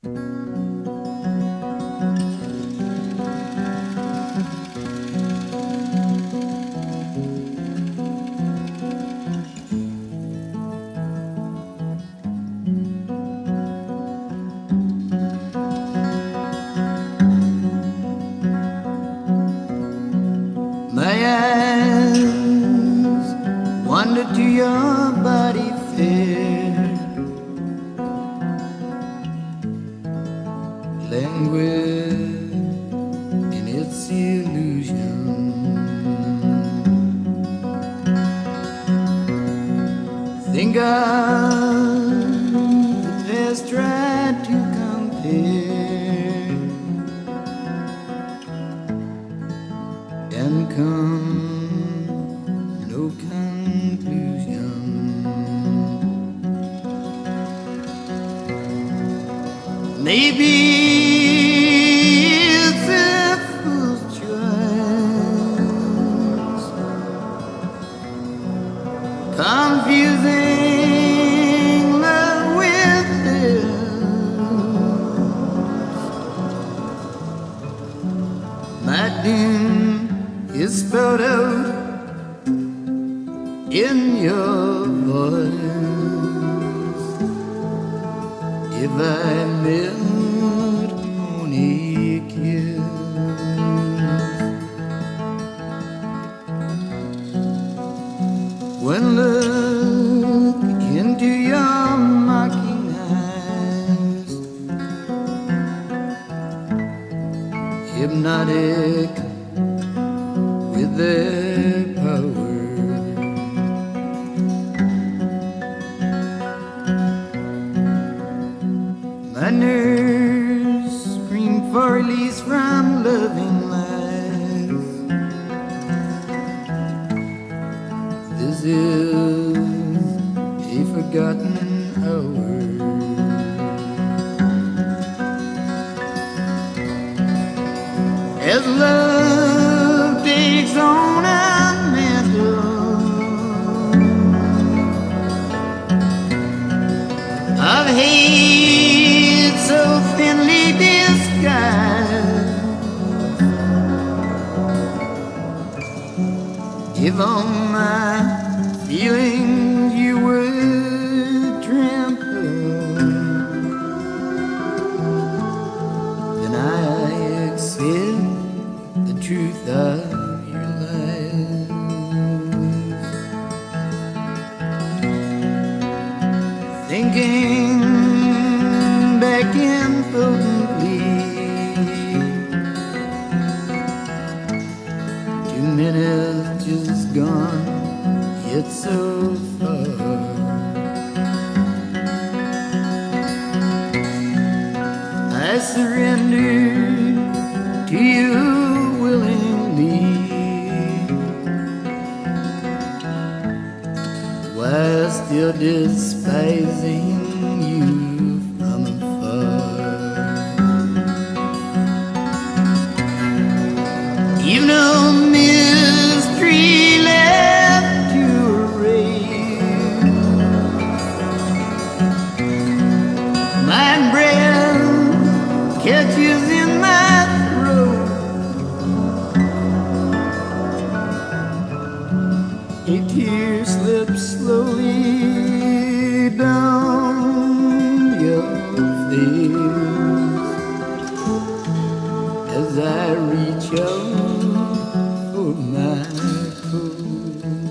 My eyes wander to your body fair, languid in its illusion. Think of the past, try to compare, and come no conclusion. Maybe it's a fool's choice, confusing love with this. My doom is spelled out in your voice. If I melt on a kiss, when look into your mocking eyes, hypnotic with their power. My nerves scream for release from loving lies. This is a forgotten hour. As love takes on a mantle of hate so thinly disguised, if on my feelings you would trample, then I accept the truth of your lies. Thinking back impotently, 2 minutes just gone, yet so far. I surrendered to you willingly, while still despising you from afar. You've no mystery left to erase. My breath catches in my throat, a tear slips slowly down your face as I reach out for my coat.